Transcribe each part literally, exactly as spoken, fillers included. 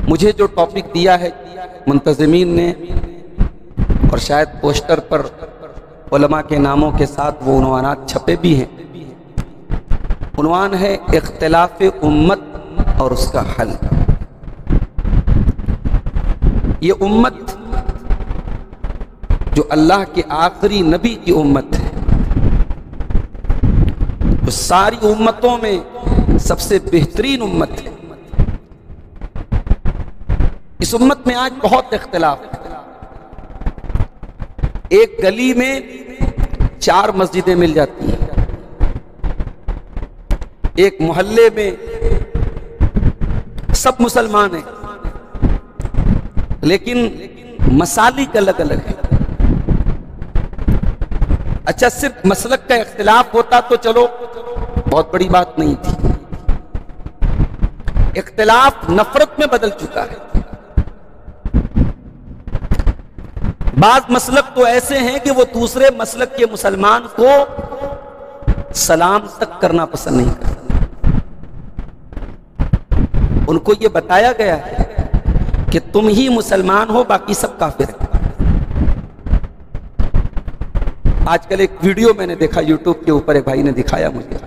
मुझे जो टॉपिक दिया है मुंतज़िमीन ने, और शायद पोस्टर पर उलमा के नामों के साथ वो उन्वानात छपे भी हैं। उन्वान है इख्तिलाफ उम्मत और उसका हल। ये उम्मत जो अल्लाह के आखिरी नबी की उम्मत है, वो सारी उम्मतों में सबसे बेहतरीन उम्मत है। इस उम्मत में आज बहुत इख्तिलाफ है। एक गली में चार मस्जिदें मिल जाती हैं, एक मोहल्ले में सब मुसलमान हैं, लेकिन मसालिक अलग अलग है। अच्छा, सिर्फ मसलक का इख्तिलाफ होता तो चलो बहुत बड़ी बात नहीं थी। इख्तिलाफ नफरत में बदल चुका है। बाज मसलक तो ऐसे हैं कि वो दूसरे मसलक के मुसलमान को सलाम तक करना पसंद नहीं करते। उनको ये बताया गया है कि तुम ही मुसलमान हो, बाकी सब काफिर हैं। आजकल एक वीडियो मैंने देखा यूट्यूब के ऊपर, एक भाई ने दिखाया मुझे।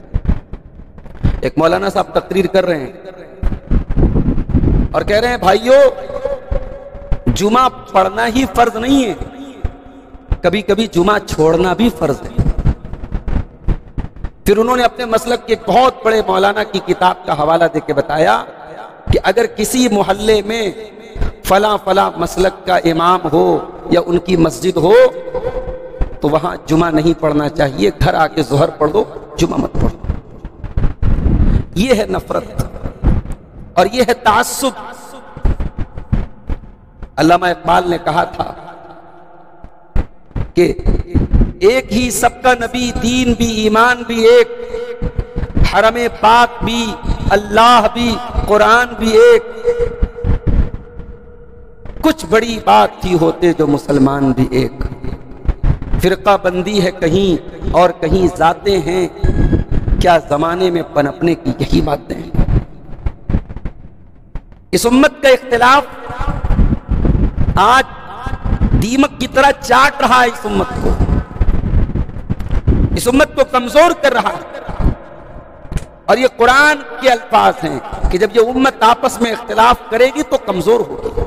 एक मौलाना साहब तकरीर कर रहे हैं और कह रहे हैं, भाइयों जुमा पढ़ना ही फर्ज नहीं है, कभी कभी जुमा छोड़ना भी फर्ज है। फिर उन्होंने अपने मसलक के बहुत बड़े मौलाना की किताब का हवाला देके बताया कि अगर किसी मोहल्ले में फला फला मसलक का इमाम हो या उनकी मस्जिद हो तो वहां जुमा नहीं पढ़ना चाहिए, घर आके जोहर पढ़ दो, जुमा मत पढ़ो। ये है नफरत और ये है तासुब। अल्लामा इकबाल ने कहा था कि एक ही सबका नबी, दीन भी, ईमान भी एक, हरमे पाक भी, अल्लाह भी, कुरान भी एक। कुछ बड़ी बात थी होते जो मुसलमान भी एक। फिरका बंदी है कहीं और कहीं जाते हैं, क्या जमाने में पनपने की यही बातें हैं। इस उम्मत का इख्तिलाफ आज दीमक की तरह चाट रहा है। इस उम्मत को इस उम्मत को कमजोर कर रहा है। और ये कुरान के अल्फाज हैं कि जब ये उम्मत आपस में इख्तिलाफ करेगी तो कमजोर होगी।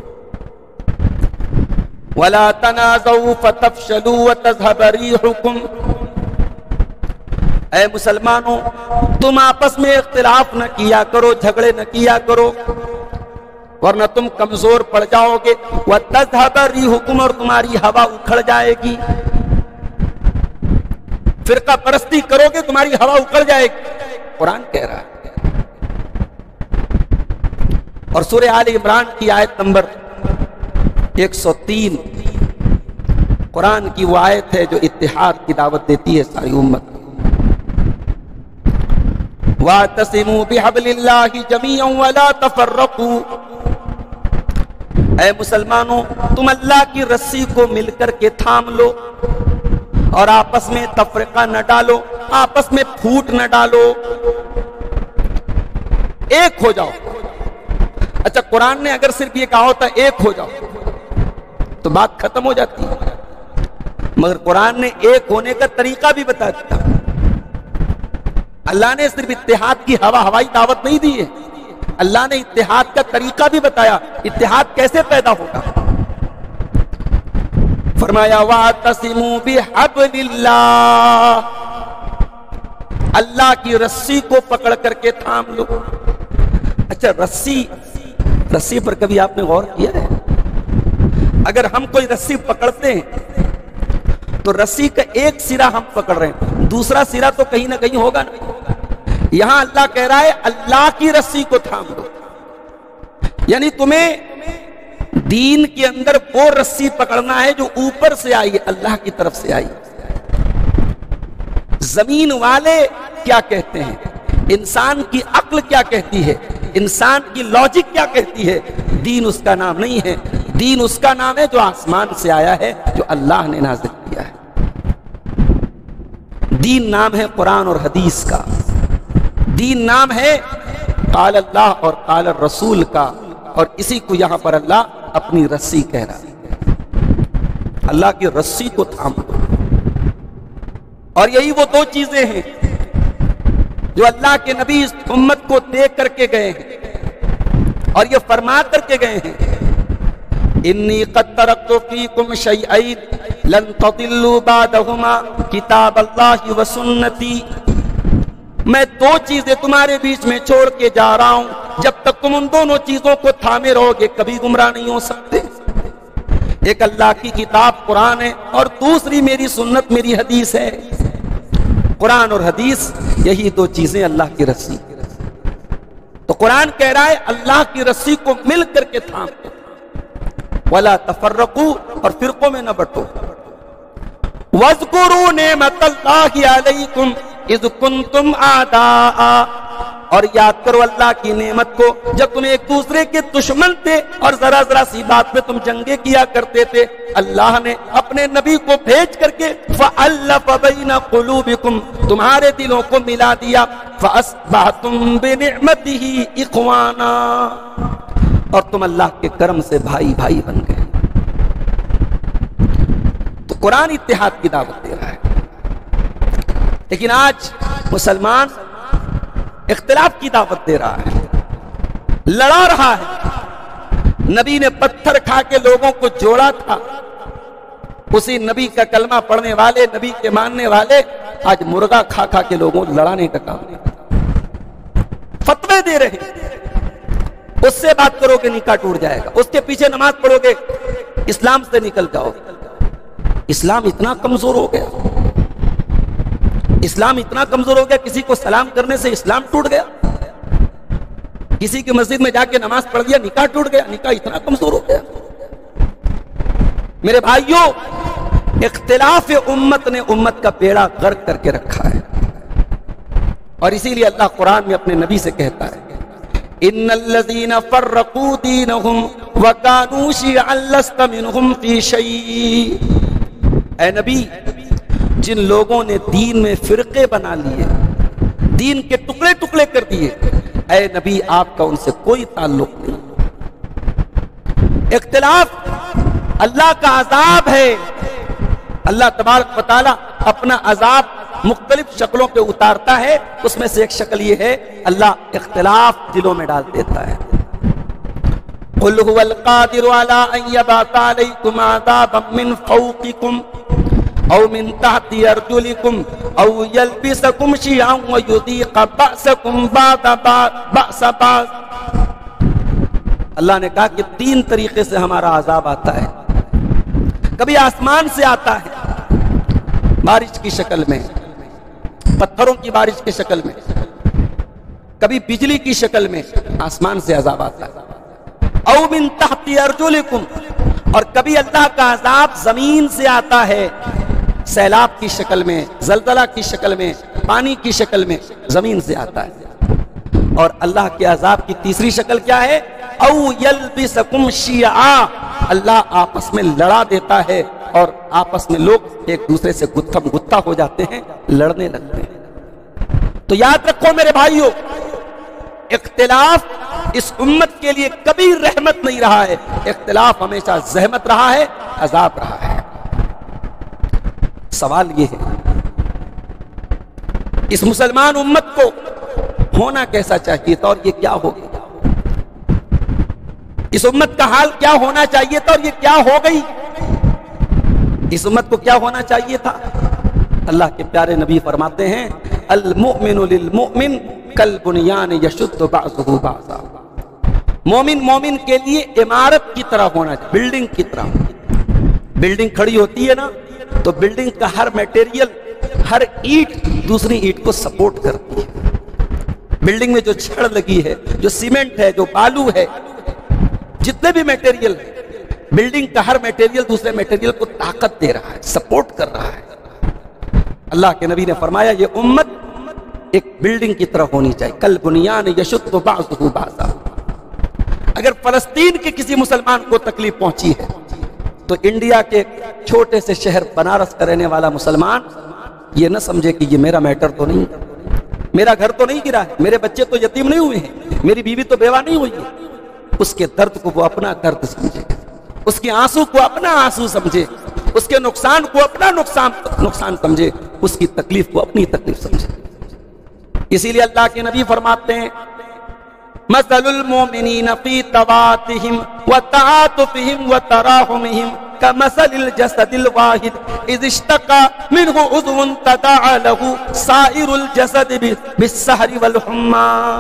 वला तनाज़ऊ फतफ़शलू व तज़हब रिहुकुम। ऐ मुसलमानों, तुम आपस में इख्तिलाफ न किया करो, झगड़े न किया करो, वरना तुम कमजोर पड़ जाओगे। व तज़हब रिहुकुम, और तुम्हारी हवा उखड़ जाएगी। फिरका परस्ती करोगे, तुम्हारी हवा उखड़ जाएगी, कुरान कह रहा है। और सूरह आल इमरान की आयत नंबर एक सौ तीन कुरान की वो आयत है जो इत्तिहाद की दावत देती है सारी उम्मत। वातसिमू बिहब्लिल्लाहि जमीअन वला तफर्रकू। ऐ मुसलमानों, तुम अल्लाह की रस्सी को मिलकर के थाम लो और आपस में तफरीका न डालो, आपस में फूट न डालो, एक हो जाओ। अच्छा, कुरान ने अगर सिर्फ ये कहा होता एक हो जाओ तो बात खत्म हो जाती है, मगर कुरान ने एक होने का तरीका भी बता दिया। अल्लाह ने सिर्फ इत्तिहाद की हवा हवाई दावत नहीं दी है, अल्लाह ने इत्तिहाद का तरीका भी बताया। इत्तिहाद कैसे पैदा होगा? फरमाया वातसिमू बिहब्लिल्लाह, अल्लाह की रस्सी को पकड़ करके थाम लो। अच्छा, रस्सी रस्सी पर कभी आपने गौर किया है? अगर हम कोई रस्सी पकड़ते हैं तो रस्सी का एक सिरा हम पकड़ रहे हैं, दूसरा सिरा तो कहीं ना कहीं होगा ना। यहां अल्लाह कह रहा है अल्लाह की रस्सी को थाम लो, यानी तुम्हें दीन के अंदर वो रस्सी पकड़ना है जो ऊपर से आई है, अल्लाह की तरफ से आई। जमीन वाले क्या कहते हैं, इंसान की अक्ल क्या कहती है, इंसान की लॉजिक क्या कहती है, दीन उसका नाम नहीं है। दीन उसका नाम है जो आसमान से आया है, जो अल्लाह ने नाज़िल किया है। दीन नाम है कुरान और हदीस का, दीन नाम है काल अल्लाह और काल रसूल का, और इसी को यहां पर अल्लाह अपनी रस्सी कह रहा है। अल्लाह की रस्सी को थाम लो। और यही वो दो चीजें हैं जो अल्लाह के नबी इस उम्मत को दे करके गए हैं और ये फरमा करके गए हैं, इन्नी क़द तरक्तु फ़ीकुम शैअइन लन तदिल्लू बादहुमा किताबल्लाहि व सुन्नती। मैं दो चीजें तुम्हारे बीच में छोड़ के जा रहा हूं, जब तक तुम उन दोनों चीजों को थामे रहोगे कभी गुमराह नहीं हो सकते। एक अल्लाह की किताब कुरान है और दूसरी मेरी सुन्नत, मेरी हदीस है। कुरान और हदीस यही दो चीजें अल्लाह की रस्सी। तो कुरान कह रहा है अल्लाह की रस्सी को मिल करके थाम दो, वला तफर्रकू, और फिरकों में न बंटो। वज़कुरू नेमतल्लाहि अलैकुम इज़ कुंतुम आदाआ, और याद करो अल्लाह की नेमत को जब तुम एक दूसरे के दुश्मन थे और जरा जरा सी बात पे तुम जंगे किया करते थे। अल्लाह ने अपने नबी को भेज करके फ़अल्लफ़ बैन क़ुलूबिकुम, तुम्हारे दिलों को मिला दिया। फ़अस्बहतुम बिनिअमतिही इख़वाना, और तुम अल्लाह के करम से भाई भाई बन गए। तो कुरान इत्तेहाद की दावत दे रहा है, लेकिन आज मुसलमान इख्तिलाफ की दावत दे रहा है, लड़ा रहा है। नबी ने पत्थर खा के लोगों को जोड़ा था, उसी नबी का कलमा पढ़ने वाले, नबी के मानने वाले आज मुर्गा खा खा के लोगों को लड़ाने का काम, फतवे दे रहे हैं। उससे बात करोगे निकाह टूट जाएगा, उसके पीछे नमाज पढ़ोगे इस्लाम से निकल जाओगे। इस्लाम इतना कमजोर हो गया, इस्लाम इतना कमजोर हो गया, किसी को सलाम करने से इस्लाम टूट गया। किसी की मस्जिद में जाके नमाज पढ़ दिया, निकाह टूट गया। निकाह इतना कमजोर हो गया। मेरे भाइयों, इख्तिलाफ उम्मत ने उम्मत का बेड़ा गर्क करके रखा है, और इसीलिए अल्लाह कुरान में अपने नबी से कहता है, इन्नल्लज़ीना फ़र्रक़ू दीनहुम व कानू शियअन लस्त मिनहुम फ़ी शै। ऐ नबी, जिन लोगों ने दीन में फिरके बना लिए, दीन के टुकड़े टुकड़े कर दिए, ऐ नबी आपका उनसे कोई ताल्लुक नहीं। इख्तिलाफ अल्लाह का अजाब है। अल्लाह तबारक व तआला अपना अजाब मुख्तलिफ शक्लों पे उतारता है, उसमें से एक शक्ल ये है अल्लाह इख्तिलाफ दिलों में डाल देता है। कुल हुवल कादिरु अला अन यबअस अलैकुम अज़ाबन मिन फ़ौक़िकुम औ मिन तहति अर्जुलिकुम औ यल्बिसकुम शियअन व युज़ीक़ बअसकुम बअद बअस बअस। अल्लाह ने कहा कि तीन तरीके से हमारा अजाब आता है। कभी आसमान से आता है बारिश की शक्ल में, पत्थरों की बारिश की शक्ल में, कभी बिजली की शक्ल में आसमान से अजाब आता है। औ मिन तहति अर्जुलिकुम, और कभी अल्लाह का अजाब जमीन से आता है, सैलाब की शक्ल में, जलजला की शक्ल में, पानी की शक्ल में, जमीन से आता है। और अल्लाह के अजाब की तीसरी शक्ल क्या है? औ यल्बिसकुम शियआ, अल्लाह आपस में लड़ा देता है और आपस में लोग एक दूसरे से गुत्थम गुत्था हो जाते हैं, लड़ने लगते हैं। तो याद रखो मेरे भाइयों, इख्तिलाफ इस उम्मत के लिए कभी रहमत नहीं रहा है, इख्तिलाफ हमेशा जहमत रहा है, अजाब रहा है। सवाल ये है, इस मुसलमान उम्मत को होना कैसा चाहिए था और ये क्या हो गया? इस उम्मत का हाल क्या होना चाहिए था और ये क्या हो गई? इस उम्मत को क्या होना चाहिए था? अल्लाह के प्यारे नबी फरमाते हैं, अल मुमिनु लिल मुमिन कल बुनियान यशुद्दु बअज़ुहु बअज़ा। मोमिन मोमिन के लिए इमारत की तरह होना चाहिए, बिल्डिंग की तरह। बिल्डिंग खड़ी होती है ना, तो बिल्डिंग का हर मटेरियल, हर ईंट दूसरी ईंट को सपोर्ट करती है। बिल्डिंग में जो छड़ लगी है, जो सीमेंट है, जो बालू है, जितने भी मटेरियल है, बिल्डिंग का हर मटेरियल दूसरे मटेरियल को ताकत दे रहा है, सपोर्ट कर रहा है। अल्लाह के नबी ने फरमाया, ये उम्मत एक बिल्डिंग की तरह होनी चाहिए। कल बुनियान यशुद्दु बअज़ुहु बअज़ा। अगर फलस्तीन के किसी मुसलमान को तकलीफ पहुंची है, तो इंडिया के छोटे से शहर बनारस का रहने वाला मुसलमान ये न समझे कि ये मेरा मैटर तो नहीं, मेरा घर तो नहीं गिरा है, मेरे बच्चे तो यतीम नहीं हुए हैं, मेरी बीवी तो बेवा नहीं हुई है। उसके दर्द को वो अपना दर्द समझे, उसके आंसू को अपना आंसू समझे, उसके नुकसान को अपना नुकसान नुकसान समझे, उसकी तकलीफ को अपनी तकलीफ समझे। इसीलिए अल्लाह के नबी फरमाते हैं, मसलुल मोमिनीन फी तवातिहिम व तातुफिहिम व तराहुमिहिम कमसलिल जसदिल वाहिद इज़ इश्तका मिनहु उज़्वुन तदाअ लहु साइरुल जसद बिस्सहरी वल हुम्मा।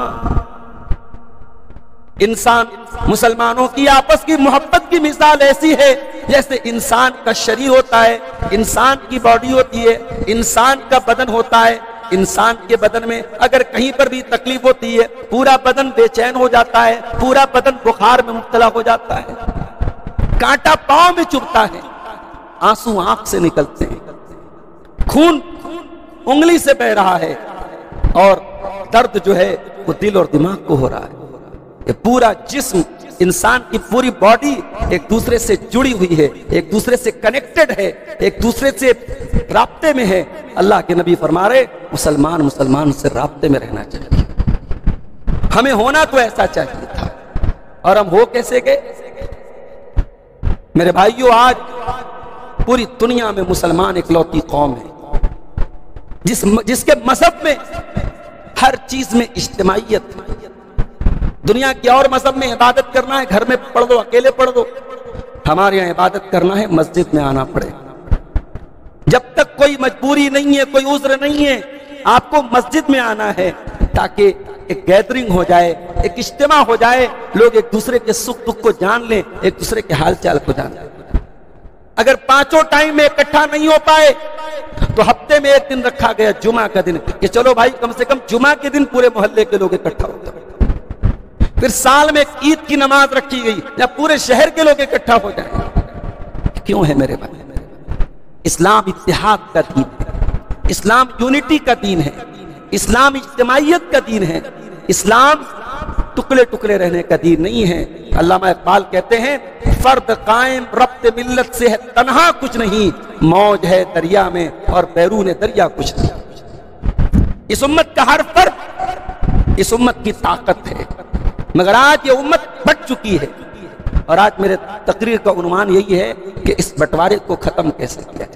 इंसान मुसलमानों की आपस की मोहब्बत की मिसाल ऐसी है जैसे इंसान का शरीर होता है, इंसान की बॉडी होती है, इंसान का बदन होता है। इंसान के बदन में अगर कहीं पर भी तकलीफ होती है, पूरा बदन बेचैन हो जाता है, पूरा बदन बुखार में मुब्तला हो जाता है, कांटा पांव में चुभता है, आंसू आंख से निकलते हैं, खून उंगली से बह रहा है और दर्द जो है वो दिल और दिमाग को हो रहा है। ये पूरा जिस्म, इंसान की पूरी बॉडी एक दूसरे से जुड़ी हुई है, एक दूसरे से कनेक्टेड है, एक दूसरे से राब्ते में है। अल्लाह के नबी फरमा रहे, मुसलमान मुसलमान से राब्ते में रहना चाहिए। हमें होना तो ऐसा चाहिए था, और हम हो कैसे गए? मेरे भाइयों, आज पूरी दुनिया में मुसलमान इकलौती कौम है जिस जिसके मजहब में हर चीज में इज्तिमाइयत है। दुनिया के और मजहब में इबादत करना है घर में पढ़ दो, अकेले पढ़ दो, हमारे यहाँ इबादत करना है मस्जिद में आना पड़े। जब तक कोई मजबूरी नहीं है, कोई उज़्र नहीं है, आपको मस्जिद में आना है ताकि एक गैदरिंग हो जाए, एक इज्तिमा हो जाए, लोग एक दूसरे के सुख दुख को जान लें, एक दूसरे के हाल चाल को जान लें। अगर पांचों टाइम में इकट्ठा नहीं हो पाए तो हफ्ते में एक दिन रखा गया, जुमा का दिन, कि चलो भाई कम से कम जुमा के दिन पूरे मोहल्ले के लोग इकट्ठा होते। फिर साल में ईद की नमाज रखी गई या पूरे शहर के लोग इकट्ठा हो जाए। क्यों है मेरे भाई? इस्लाम इत्तेहाद का दीन है, इस्लाम यूनिटी का दीन है, इस्लाम इज्तिमाइयत का दीन है, इस्लाम टुकड़े टुकड़े रहने का दीन नहीं है। अल्लामा इकबाल कहते हैं, फर्द कायम रब्त मिल्लत से है तन्हा कुछ नहीं, मौज है दरिया में और बैरून दरिया कुछ नहीं। इस उम्मत का हर फर्द इस उम्मत की ताकत है, मगर आज ये उम्मत बट चुकी है। और आज मेरे तकरीर का उन्वान यही है कि इस बंटवारे को खत्म कैसे किया जाए।